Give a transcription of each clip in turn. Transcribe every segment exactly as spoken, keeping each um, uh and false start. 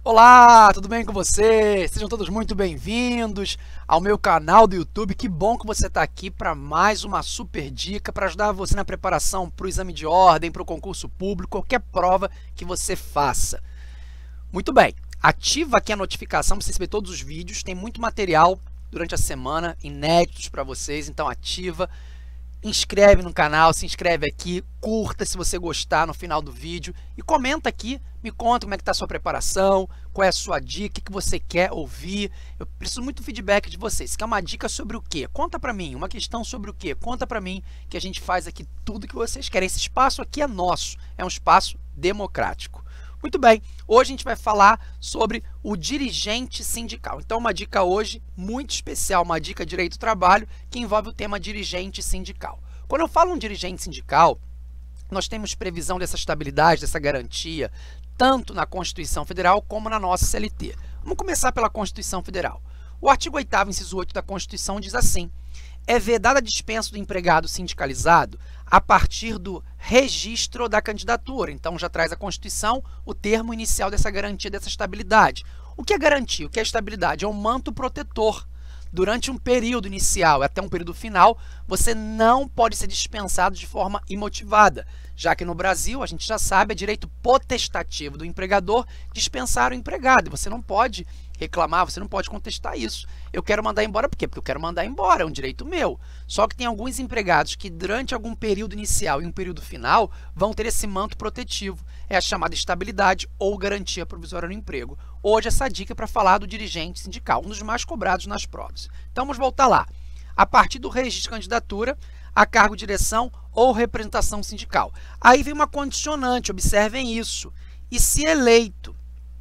Olá, tudo bem com vocês? Sejam todos muito bem-vindos ao meu canal do YouTube. Que bom que você está aqui para mais uma super dica para ajudar você na preparação para o exame de ordem, para o concurso público, qualquer prova que você faça. Muito bem, ativa aqui a notificação para você receber todos os vídeos. Tem muito material durante a semana, inéditos para vocês, então ativa. Inscreve no canal, se inscreve aqui, curta se você gostar no final do vídeo e comenta aqui, me conta como é que está a sua preparação, qual é a sua dica, o que você quer ouvir. Eu preciso muito do feedback de vocês. Quer uma dica sobre o quê? Conta para mim. Uma questão sobre o quê? Conta para mim que a gente faz aqui tudo que vocês querem. Esse espaço aqui é nosso, é um espaço democrático. Muito bem, hoje a gente vai falar sobre o dirigente sindical. Então, uma dica hoje muito especial, uma dica de direito do trabalho que envolve o tema dirigente sindical. Quando eu falo um dirigente sindical, nós temos previsão dessa estabilidade, dessa garantia, tanto na Constituição Federal como na nossa C L T. Vamos começar pela Constituição Federal. O artigo oitavo, inciso oito da Constituição diz assim: é vedada a dispensa do empregado sindicalizado a partir do registro da candidatura. Então, já traz a Constituição o termo inicial dessa garantia, dessa estabilidade. O que é garantia? O que é estabilidade? É um manto protetor. Durante um período inicial até um período final, você não pode ser dispensado de forma imotivada, já que no Brasil, a gente já sabe, é direito potestativo do empregador dispensar o empregado. E você não pode reclamar, você não pode contestar isso. Eu quero mandar embora, por quê? Porque eu quero mandar embora, é um direito meu. Só que tem alguns empregados que durante algum período inicial e um período final vão ter esse manto protetivo. É a chamada estabilidade ou garantia provisória no emprego. Hoje essa dica é para falar do dirigente sindical, um dos mais cobrados nas provas. Então vamos voltar lá. A partir do registro de candidatura a cargo de direção ou representação sindical. Aí vem uma condicionante, observem isso. E se eleito,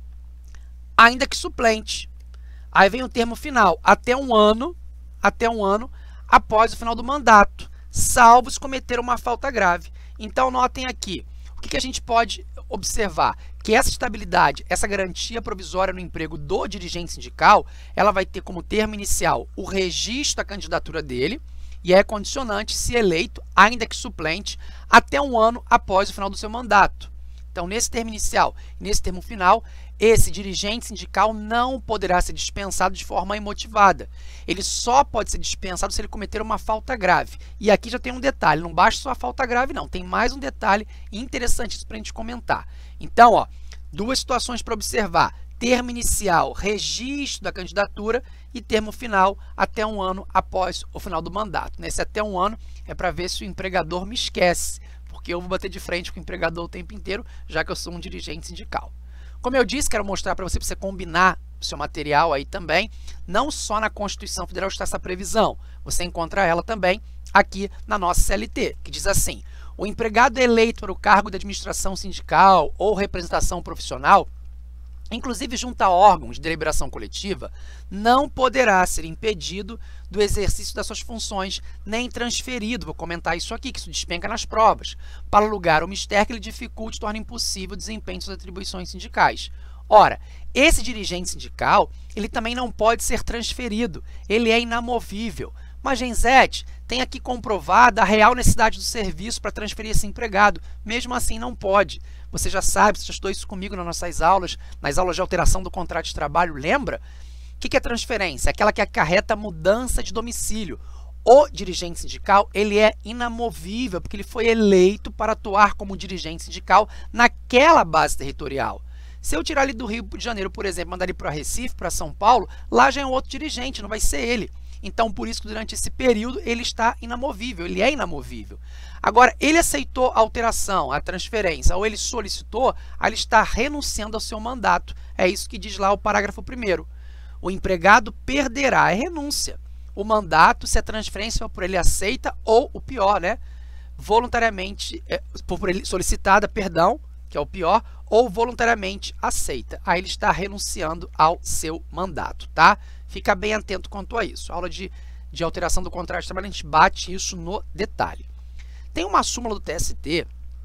ainda que suplente. Aí vem o termo final, até um ano, até um ano após o final do mandato, salvo se cometer uma falta grave. Então notem aqui, o que, que a gente pode observar? Que essa estabilidade, essa garantia provisória no emprego do dirigente sindical, ela vai ter como termo inicial o registro da candidatura dele e é condicionante se eleito, ainda que suplente, até um ano após o final do seu mandato. Então, nesse termo inicial e nesse termo final, esse dirigente sindical não poderá ser dispensado de forma imotivada. Ele só pode ser dispensado se ele cometer uma falta grave. E aqui já tem um detalhe, não basta só a falta grave não, tem mais um detalhe interessante para a gente comentar. Então, ó, duas situações para observar: termo inicial, registro da candidatura, e termo final, até um ano após o final do mandato. Nesse até um ano é para ver se o empregador me esquece, porque eu vou bater de frente com o empregador o tempo inteiro, já que eu sou um dirigente sindical. Como eu disse, quero mostrar para você, para você combinar o seu material aí também, não só na Constituição Federal está essa previsão, você encontra ela também aqui na nossa C L T, que diz assim: o empregado eleito para o cargo de administração sindical ou representação profissional, inclusive junto a órgãos de deliberação coletiva, não poderá ser impedido do exercício das suas funções, nem transferido, vou comentar isso aqui, que isso despenca nas provas, para lugar ou mistério que lhe dificulte e torne impossível o desempenho de suas atribuições sindicais. Ora, esse dirigente sindical, ele também não pode ser transferido, ele é inamovível. Mas, Genzete, tem aqui comprovada a real necessidade do serviço para transferir esse empregado. Mesmo assim, não pode. Você já sabe, você já estudou isso comigo nas nossas aulas, nas aulas de alteração do contrato de trabalho, lembra? O que é transferência? Aquela que acarreta mudança de domicílio. O dirigente sindical, ele é inamovível, porque ele foi eleito para atuar como dirigente sindical naquela base territorial. Se eu tirar ele do Rio de Janeiro, por exemplo, mandar ele para Recife, para São Paulo, lá já é um outro dirigente, não vai ser ele. Então, por isso que durante esse período ele está inamovível, ele é inamovível. Agora, ele aceitou a alteração, a transferência, ou ele solicitou, aí ele está renunciando ao seu mandato. É isso que diz lá o parágrafo primeiro. O empregado perderá, é renúncia, o mandato se a transferência for por ele aceita ou, o pior, né, voluntariamente, é, por ele solicitada, perdão, que é o pior, ou voluntariamente aceita. Aí ele está renunciando ao seu mandato, tá? Fica bem atento quanto a isso. A aula de, de alteração do contrato de trabalho, a gente bate isso no detalhe. Tem uma súmula do T S T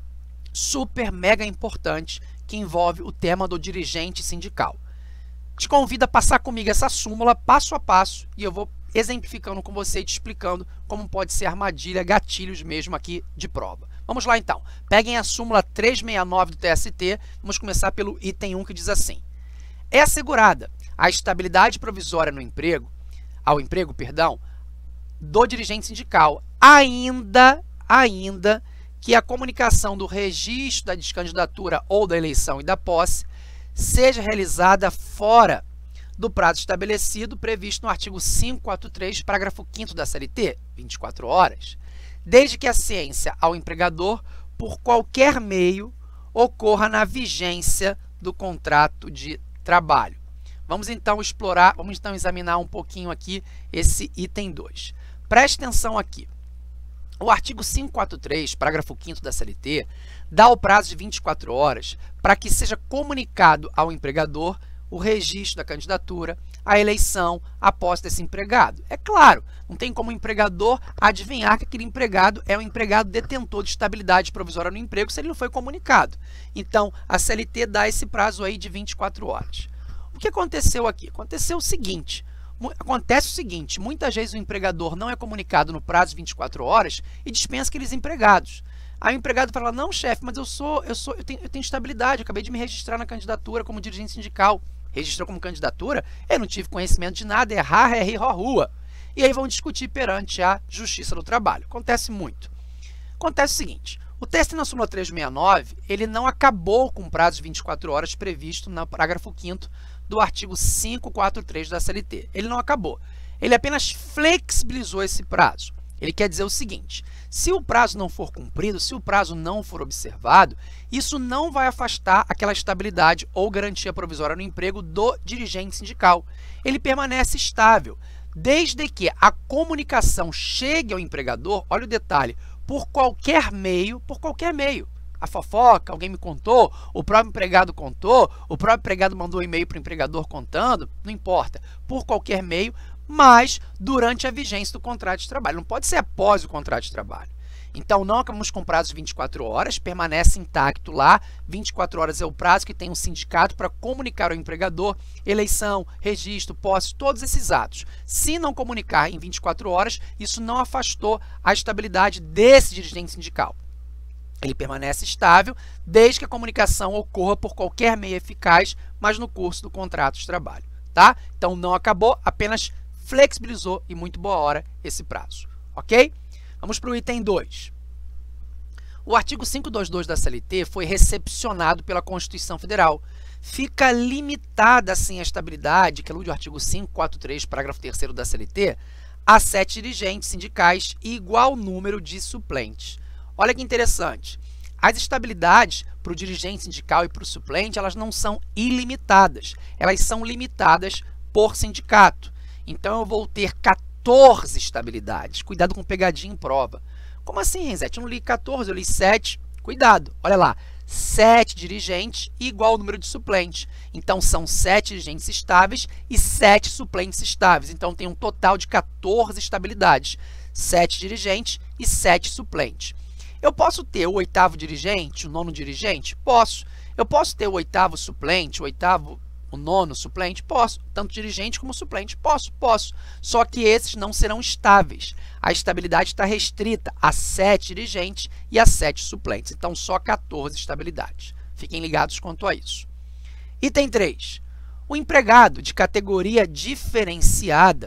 super mega importante que envolve o tema do dirigente sindical. Te convido a passar comigo essa súmula passo a passo e eu vou exemplificando com você e te explicando como pode ser armadilha, gatilhos mesmo aqui de prova. Vamos lá então. Peguem a súmula trezentos e sessenta e nove do T S T, vamos começar pelo item um que diz assim: é assegurada a estabilidade provisória no emprego, ao emprego, perdão, do dirigente sindical, ainda, ainda que a comunicação do registro da descandidatura ou da eleição e da posse seja realizada fora do prazo estabelecido previsto no artigo quinhentos e quarenta e três, parágrafo quinto da C L T, vinte e quatro horas, desde que a ciência ao empregador, por qualquer meio, ocorra na vigência do contrato de trabalho. Vamos então explorar, vamos então examinar um pouquinho aqui esse item dois. Preste atenção aqui. O artigo quinhentos e quarenta e três, parágrafo quinto da C L T, dá o prazo de vinte e quatro horas para que seja comunicado ao empregador o registro da candidatura, a eleição, a posse desse empregado. É claro, não tem como o empregador adivinhar que aquele empregado é um empregado detentor de estabilidade provisória no emprego se ele não foi comunicado. Então, a C L T dá esse prazo aí de vinte e quatro horas. O que aconteceu aqui? Aconteceu o seguinte, acontece o seguinte, muitas vezes o empregador não é comunicado no prazo de vinte e quatro horas e dispensa aqueles empregados. Aí o empregado fala, não, chefe, mas eu sou, eu sou, eu tenho, eu tenho estabilidade, eu acabei de me registrar na candidatura como dirigente sindical. Registrou como candidatura, eu não tive conhecimento de nada, errar, é rir, rua. E aí vão discutir perante a Justiça do Trabalho. Acontece muito. Acontece o seguinte, o T S T na súmula trezentos e sessenta e nove, ele não acabou com o prazo de vinte e quatro horas previsto no parágrafo quinto do artigo quinhentos e quarenta e três da C L T. Ele não acabou. Ele apenas flexibilizou esse prazo. Ele quer dizer o seguinte, se o prazo não for cumprido, se o prazo não for observado, isso não vai afastar aquela estabilidade ou garantia provisória no emprego do dirigente sindical. Ele permanece estável, desde que a comunicação chegue ao empregador, olha o detalhe, por qualquer meio, por qualquer meio. A fofoca, alguém me contou, o próprio empregado contou, o próprio empregado mandou um e-mail para o empregador contando, não importa, por qualquer meio, mas durante a vigência do contrato de trabalho. Não pode ser após o contrato de trabalho. Então, não acabamos com o prazo de vinte e quatro horas, permanece intacto lá. vinte e quatro horas é o prazo que tem um sindicato para comunicar ao empregador eleição, registro, posse, todos esses atos. Se não comunicar em vinte e quatro horas, isso não afastou a estabilidade desse dirigente sindical. Ele permanece estável desde que a comunicação ocorra por qualquer meio eficaz, mas no curso do contrato de trabalho. Tá? Então, não acabou, apenas flexibilizou e muito boa hora esse prazo, ok? Vamos para o item dois. O artigo quinhentos e vinte e dois da C L T foi recepcionado pela Constituição Federal. Fica limitada, assim, a estabilidade, que alude ao artigo quinhentos e quarenta e três, parágrafo terceiro da C L T, a sete dirigentes sindicais e igual número de suplentes. Olha que interessante. As estabilidades para o dirigente sindical e para o suplente, elas não são ilimitadas. Elas são limitadas por sindicato. Então, eu vou ter quatorze estabilidades. Cuidado com pegadinha em prova. Como assim, Renzete? Eu não li quatorze, eu li sete. Cuidado, olha lá. sete dirigentes igual o número de suplentes. Então, são sete dirigentes estáveis e sete suplentes estáveis. Então, tem um total de quatorze estabilidades. sete dirigentes e sete suplentes. Eu posso ter o oitavo dirigente, o nono dirigente? Posso. Eu posso ter o oitavo suplente, o oitavo... o nono suplente? Posso. Tanto dirigente como suplente? Posso, posso. Só que esses não serão estáveis. A estabilidade está restrita a sete dirigentes e a sete suplentes. Então, só quatorze estabilidades. Fiquem ligados quanto a isso. Item três. O empregado de categoria diferenciada,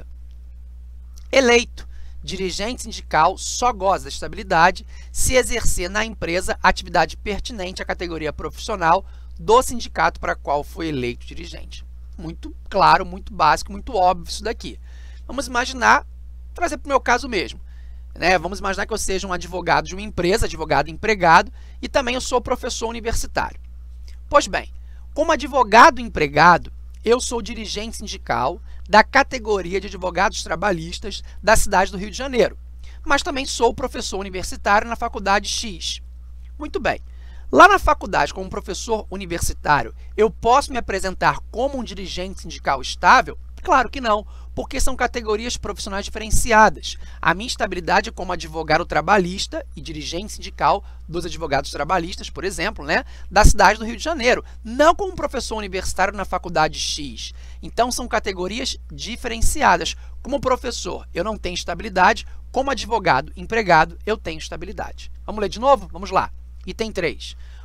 eleito dirigente sindical, só goza da estabilidade se exercer na empresa atividade pertinente à categoria profissional do sindicato para qual foi eleito dirigente. Muito claro, muito básico, muito óbvio isso daqui. Vamos imaginar, trazer para o meu caso mesmo. Né? Vamos imaginar que eu seja um advogado de uma empresa, advogado empregado, e também eu sou professor universitário. Pois bem, como advogado empregado, eu sou dirigente sindical da categoria de advogados trabalhistas da cidade do Rio de Janeiro, mas também sou professor universitário na faculdade X. Muito bem. Lá na faculdade, como professor universitário, eu posso me apresentar como um dirigente sindical estável? Claro que não, porque são categorias profissionais diferenciadas. A minha estabilidade é como advogado trabalhista e dirigente sindical dos advogados trabalhistas, por exemplo, né, da cidade do Rio de Janeiro, não como professor universitário na faculdade X. Então, são categorias diferenciadas. Como professor, eu não tenho estabilidade, como advogado empregado, eu tenho estabilidade. Vamos ler de novo? Vamos lá. Item três.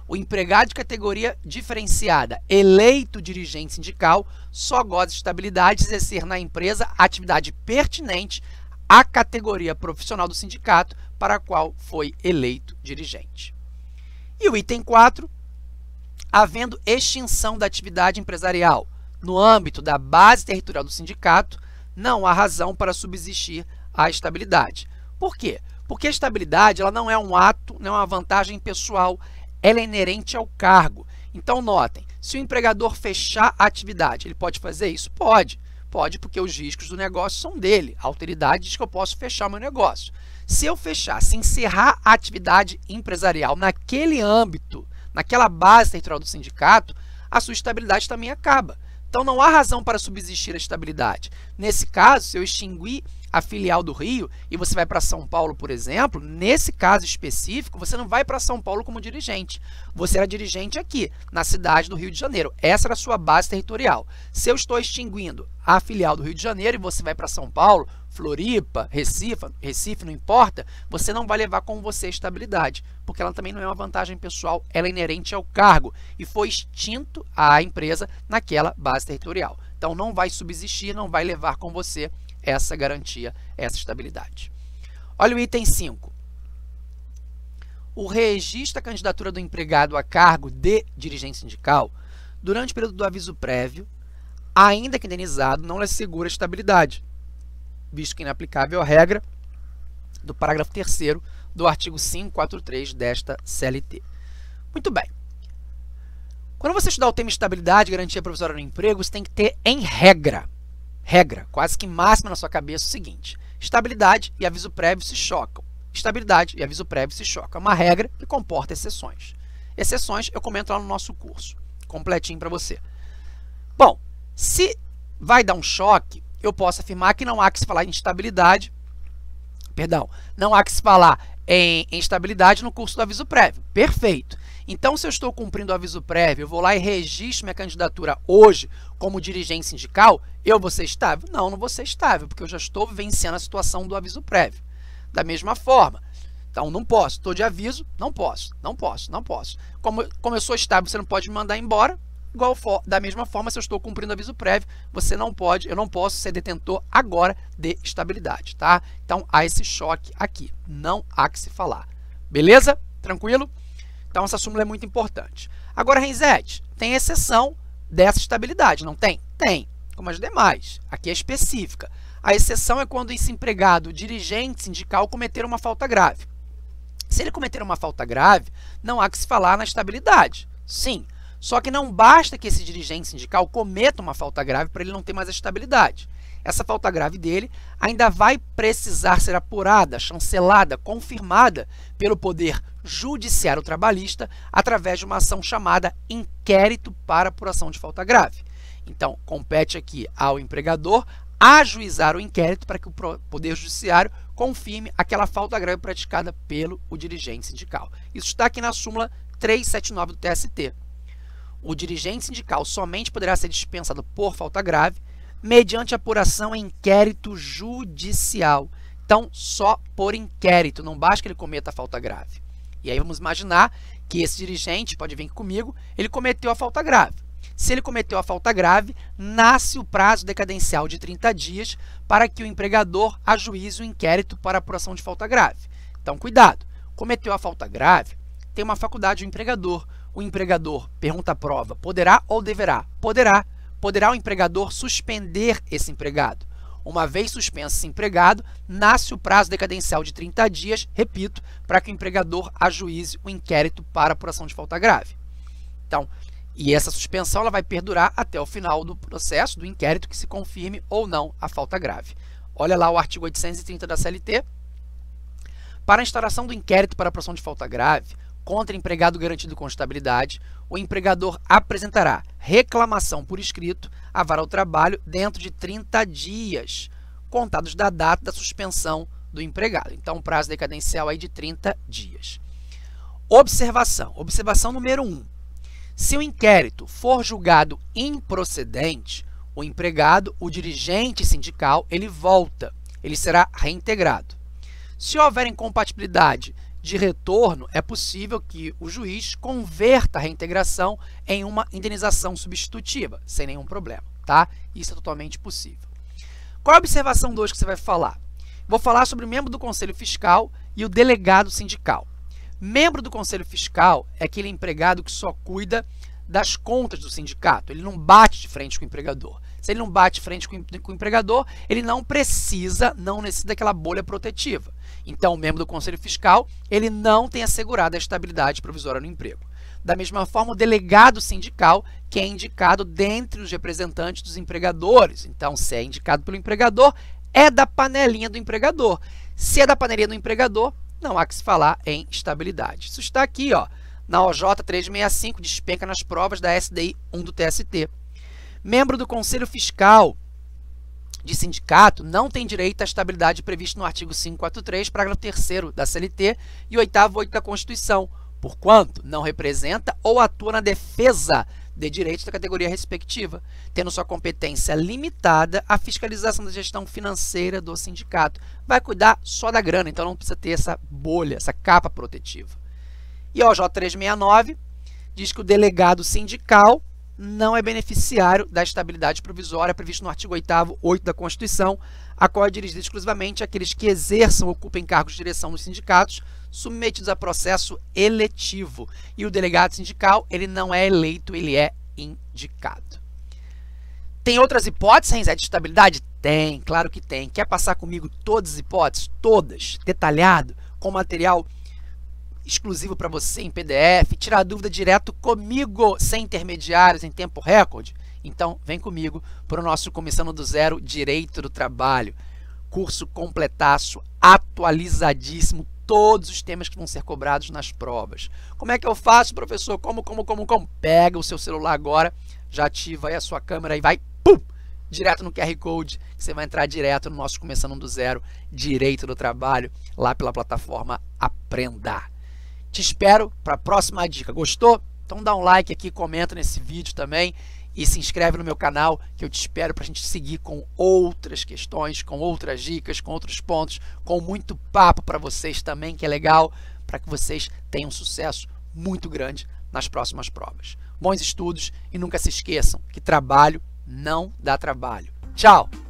o empregado de categoria diferenciada eleito dirigente sindical só goza de estabilidade se exercer na empresa atividade pertinente à categoria profissional do sindicato para a qual foi eleito dirigente. E o item quatro, havendo extinção da atividade empresarial no âmbito da base territorial do sindicato, não há razão para subsistir a estabilidade. Por quê? Porque a estabilidade ela não é um ato, não é uma vantagem pessoal, ela é inerente ao cargo. Então, notem, se o empregador fechar a atividade, ele pode fazer isso? Pode. Pode, porque os riscos do negócio são dele. A autoridade diz que eu posso fechar meu negócio. Se eu fechar, se encerrar a atividade empresarial naquele âmbito, naquela base territorial do sindicato, a sua estabilidade também acaba. Então, não há razão para subsistir a estabilidade. Nesse caso, se eu extinguir a filial do Rio e você vai para São Paulo, por exemplo, nesse caso específico, você não vai para São Paulo como dirigente. Você era dirigente aqui, na cidade do Rio de Janeiro. Essa era a sua base territorial. Se eu estou extinguindo a filial do Rio de Janeiro e você vai para São Paulo, Floripa, Recife, Recife, não importa, você não vai levar com você a estabilidade, porque ela também não é uma vantagem pessoal, ela é inerente ao cargo e foi extinto a empresa naquela base territorial. Então, não vai subsistir, não vai levar com você essa garantia, essa estabilidade. Olha o item cinco. O registro da candidatura do empregado a cargo de dirigente sindical, durante o período do aviso prévio, ainda que indenizado, não lhe assegura estabilidade, visto que inaplicável a regra do parágrafo terceiro do artigo quinhentos e quarenta e três desta C L T. Muito bem. Quando você estudar o tema estabilidade e garantia provisória no emprego, você tem que ter em regra, regra, quase que máxima na sua cabeça, o seguinte: estabilidade e aviso prévio se chocam. Estabilidade e aviso prévio se chocam. É uma regra que comporta exceções. Exceções eu comento lá no nosso curso, completinho para você. Bom, se vai dar um choque, eu posso afirmar que não há que se falar em estabilidade, perdão, não há que se falar em, em estabilidade no curso do aviso prévio. Perfeito. Então, se eu estou cumprindo o aviso prévio, eu vou lá e registro minha candidatura hoje como dirigente sindical, eu vou ser estável? Não, não vou ser estável, porque eu já estou vivenciando a situação do aviso prévio. Da mesma forma, então não posso, estou de aviso, não posso, não posso, não posso. Como, como eu sou estável, você não pode me mandar embora, igual for, da mesma forma, se eu estou cumprindo o aviso prévio, você não pode, eu não posso ser detentor agora de estabilidade, tá? Então, há esse choque aqui, não há que se falar. Beleza? Tranquilo? Então, essa súmula é muito importante. Agora, Renzetti, tem exceção dessa estabilidade, não tem? Tem, como as demais. Aqui é específica. A exceção é quando esse empregado, dirigente sindical, cometer uma falta grave. Se ele cometer uma falta grave, não há que se falar na estabilidade. Sim, só que não basta que esse dirigente sindical cometa uma falta grave para ele não ter mais a estabilidade. Essa falta grave dele ainda vai precisar ser apurada, chancelada, confirmada pelo Poder Judiciário Trabalhista através de uma ação chamada inquérito para apuração de falta grave. Então, compete aqui ao empregador ajuizar o inquérito para que o Poder Judiciário confirme aquela falta grave praticada pelo o dirigente sindical. Isso está aqui na súmula trezentos e setenta e nove do T S T. O dirigente sindical somente poderá ser dispensado por falta grave mediante apuração em inquérito judicial. Então, só por inquérito, não basta que ele cometa a falta grave. E aí vamos imaginar que esse dirigente, pode vir comigo, ele cometeu a falta grave. Se ele cometeu a falta grave, nasce o prazo decadencial de trinta dias para que o empregador ajuize o inquérito para apuração de falta grave. Então, cuidado, cometeu a falta grave, tem uma faculdade o empregador. O empregador, pergunta a prova, poderá ou deverá? Poderá. Poderá o empregador suspender esse empregado. Uma vez suspenso esse empregado, nasce o prazo decadencial de trinta dias, repito, para que o empregador ajuize o inquérito para apuração de falta grave. Então, e essa suspensão ela vai perdurar até o final do processo, do inquérito, que se confirme ou não a falta grave. Olha lá o artigo oitocentos e trinta da C L T. Para a instauração do inquérito para apuração de falta grave contra empregado garantido com estabilidade, o empregador apresentará reclamação por escrito à vara do trabalho dentro de trinta dias, contados da data da suspensão do empregado. Então, um prazo decadencial aí de trinta dias. Observação. Observação número um. Se o inquérito for julgado improcedente, o empregado, o dirigente sindical, ele volta, ele será reintegrado. Se houver incompatibilidade de retorno, é possível que o juiz converta a reintegração em uma indenização substitutiva, sem nenhum problema, tá? Isso é totalmente possível. Qual é a observação dois que você vai falar? Vou falar sobre o membro do Conselho Fiscal e o delegado sindical. Membro do Conselho Fiscal é aquele empregado que só cuida das contas do sindicato, ele não bate de frente com o empregador. Se ele não bate de frente com o empregador, ele não precisa, não necessita daquela bolha protetiva. Então, o membro do Conselho Fiscal, ele não tem assegurado a estabilidade provisória no emprego. Da mesma forma, o delegado sindical, que é indicado dentre os representantes dos empregadores. Então, se é indicado pelo empregador, é da panelinha do empregador. Se é da panelinha do empregador, não há que se falar em estabilidade. Isso está aqui, ó, na O J trezentos e sessenta e cinco, despenca nas provas da S D I um do T S T. Membro do Conselho Fiscal de sindicato não tem direito à estabilidade prevista no artigo quinhentos e quarenta e três, parágrafo terceiro da C L T e oitavo e oito da Constituição, porquanto não representa ou atua na defesa de direitos da categoria respectiva, tendo sua competência limitada à fiscalização da gestão financeira do sindicato. Vai cuidar só da grana, então não precisa ter essa bolha, essa capa protetiva. E a O J trezentos e sessenta e nove diz que o delegado sindical não é beneficiário da estabilidade provisória prevista no artigo oitavo e oito da Constituição, a qual é dirigida exclusivamente àqueles que exerçam ou ocupem cargos de direção nos sindicatos, submetidos a processo eletivo. E o delegado sindical, ele não é eleito, ele é indicado. Tem outras hipóteses, Renzo, de estabilidade? Tem, claro que tem. Quer passar comigo todas as hipóteses? Todas, detalhado, com material exclusivo para você em P D F, tirar dúvida direto comigo, sem intermediários, em tempo recorde? Então, vem comigo para o nosso Começando do Zero Direito do Trabalho. Curso completaço, atualizadíssimo, todos os temas que vão ser cobrados nas provas. Como é que eu faço, professor? Como, como, como, como? Pega o seu celular agora, já ativa aí a sua câmera e vai, pum, direto no Q R Code, que você vai entrar direto no nosso Começando do Zero Direito do Trabalho, lá pela plataforma Aprenda. Te espero para a próxima dica. Gostou? Então dá um like aqui, comenta nesse vídeo também e se inscreve no meu canal, que eu te espero para a gente seguir com outras questões, com outras dicas, com outros pontos, com muito papo para vocês também, que é legal, para que vocês tenham um sucesso muito grande nas próximas provas. Bons estudos e nunca se esqueçam que trabalho não dá trabalho. Tchau!